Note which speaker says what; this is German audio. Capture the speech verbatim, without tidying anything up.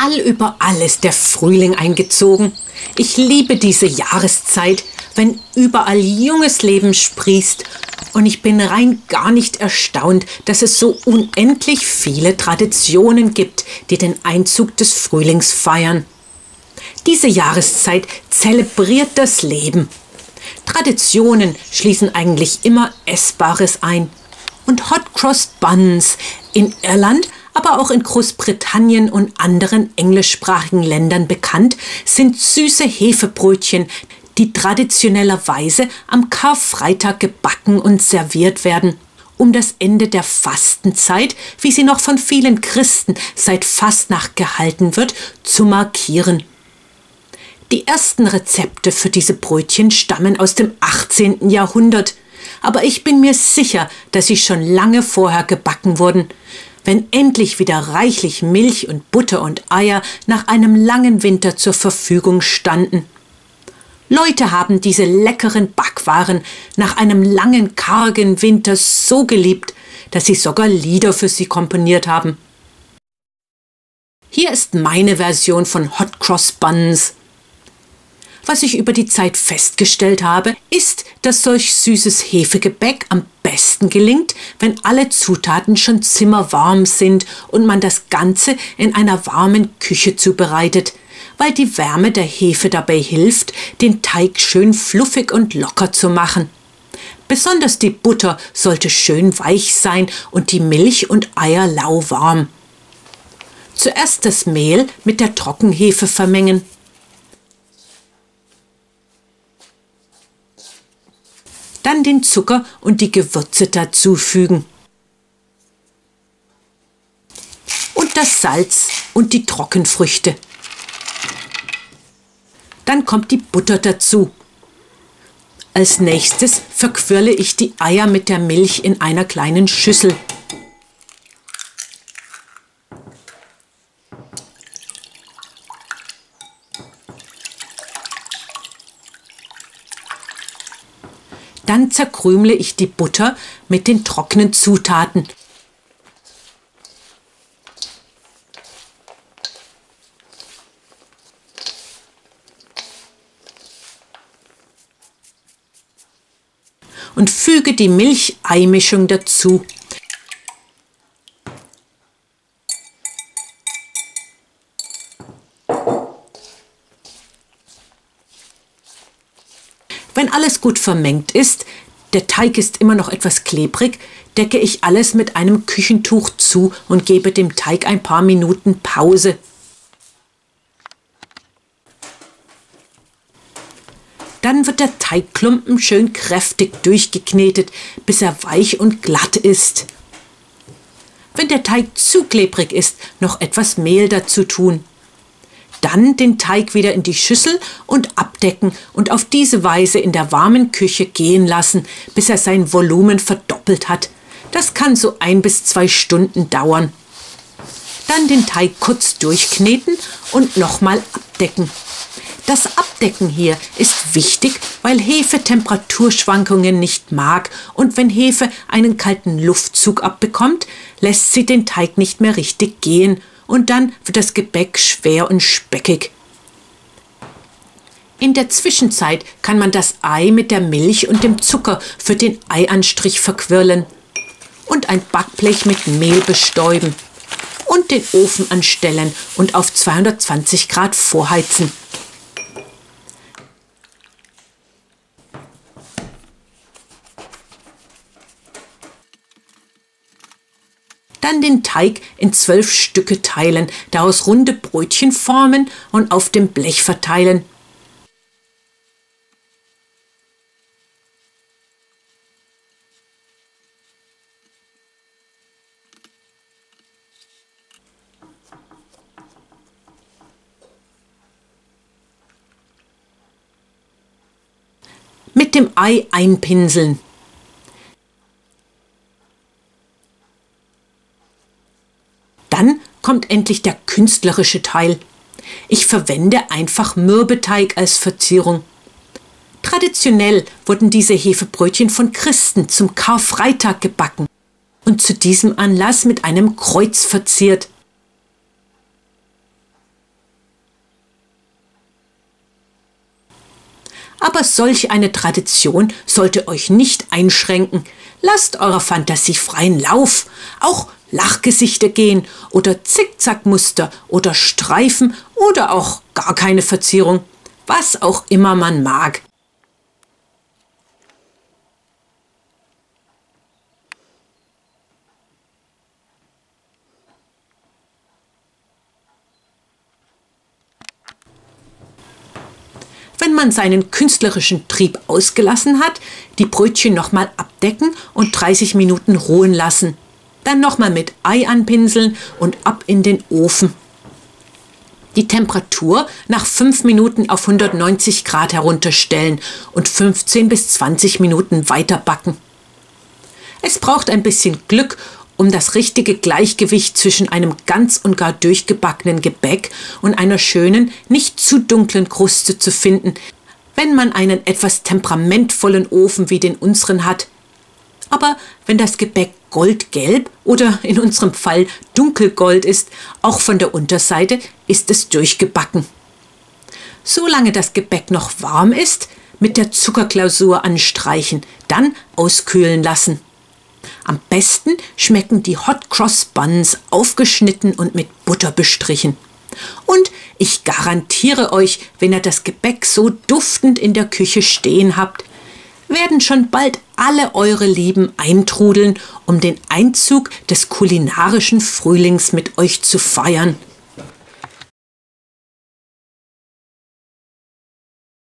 Speaker 1: Allüberall ist der Frühling eingezogen. Ich liebe diese Jahreszeit, wenn überall junges Leben sprießt. Und ich bin rein gar nicht erstaunt, dass es so unendlich viele Traditionen gibt, die den Einzug des Frühlings feiern. Diese Jahreszeit zelebriert das Leben. Traditionen schließen eigentlich immer Essbares ein. Und Hot Cross Buns in Irland, aber auch in Großbritannien und anderen englischsprachigen Ländern bekannt, sind süße Hefebrötchen, die traditionellerweise am Karfreitag gebacken und serviert werden, um das Ende der Fastenzeit, wie sie noch von vielen Christen seit Fastnacht gehalten wird, zu markieren. Die ersten Rezepte für diese Brötchen stammen aus dem achtzehnten Jahrhundert, aber ich bin mir sicher, dass sie schon lange vorher gebacken wurden, wenn endlich wieder reichlich Milch und Butter und Eier nach einem langen Winter zur Verfügung standen. Leute haben diese leckeren Backwaren nach einem langen, kargen Winter so geliebt, dass sie sogar Lieder für sie komponiert haben. Hier ist meine Version von Hot Cross Buns. Was ich über die Zeit festgestellt habe, ist, dass solch süßes Hefegebäck am besten gelingt, wenn alle Zutaten schon zimmerwarm sind und man das Ganze in einer warmen Küche zubereitet, weil die Wärme der Hefe dabei hilft, den Teig schön fluffig und locker zu machen. Besonders die Butter sollte schön weich sein und die Milch und Eier lauwarm. Zuerst das Mehl mit der Trockenhefe vermengen. Dann den Zucker und die Gewürze dazufügen. Und das Salz und die Trockenfrüchte. Dann kommt die Butter dazu. Als nächstes verquirle ich die Eier mit der Milch in einer kleinen Schüssel. Dann zerkrümle ich die Butter mit den trockenen Zutaten. Und füge die Milch-Ei-Mischung dazu. Wenn alles gut vermengt ist, der Teig ist immer noch etwas klebrig, decke ich alles mit einem Küchentuch zu und gebe dem Teig ein paar Minuten Pause. Dann wird der Teigklumpen schön kräftig durchgeknetet, bis er weich und glatt ist. Wenn der Teig zu klebrig ist, noch etwas Mehl dazu tun. Dann den Teig wieder in die Schüssel und abdecken und auf diese Weise in der warmen Küche gehen lassen, bis er sein Volumen verdoppelt hat. Das kann so ein bis zwei Stunden dauern. Dann den Teig kurz durchkneten und nochmal abdecken. Das Abdecken hier ist wichtig, weil Hefe Temperaturschwankungen nicht mag und wenn Hefe einen kalten Luftzug abbekommt, lässt sie den Teig nicht mehr richtig gehen. Und dann wird das Gebäck schwer und speckig. In der Zwischenzeit kann man das Ei mit der Milch und dem Zucker für den Eianstrich verquirlen und ein Backblech mit Mehl bestäuben und den Ofen anstellen und auf zweihundertzwanzig Grad vorheizen. Dann den Teig in zwölf Stücke teilen, daraus runde Brötchen formen und auf dem Blech verteilen. Mit dem Ei einpinseln. Dann kommt endlich der künstlerische Teil. Ich verwende einfach Mürbeteig als Verzierung. Traditionell wurden diese Hefebrötchen von Christen zum Karfreitag gebacken und zu diesem Anlass mit einem Kreuz verziert. Aber solch eine Tradition sollte euch nicht einschränken. Lasst eurer Fantasie freien Lauf. Auch Lachgesichter gehen oder Zickzackmuster oder Streifen oder auch gar keine Verzierung. Was auch immer man mag. Wenn man seinen künstlerischen Trieb ausgelassen hat, die Brötchen nochmal abdecken und dreißig Minuten ruhen lassen. Dann nochmal mit Ei anpinseln und ab in den Ofen. Die Temperatur nach fünf Minuten auf hundertneunzig Grad herunterstellen und fünfzehn bis zwanzig Minuten weiter backen. Es braucht ein bisschen Glück, um das richtige Gleichgewicht zwischen einem ganz und gar durchgebackenen Gebäck und einer schönen, nicht zu dunklen Kruste zu finden, wenn man einen etwas temperamentvollen Ofen wie den unseren hat. Aber wenn das Gebäck goldgelb oder in unserem Fall dunkelgold ist, auch von der Unterseite, ist es durchgebacken. Solange das Gebäck noch warm ist, mit der Zuckerglasur anstreichen, dann auskühlen lassen. Am besten schmecken die Hot Cross Buns aufgeschnitten und mit Butter bestrichen. Und ich garantiere euch, wenn ihr das Gebäck so duftend in der Küche stehen habt, werden schon bald alle eure Lieben eintrudeln, um den Einzug des kulinarischen Frühlings mit euch zu feiern.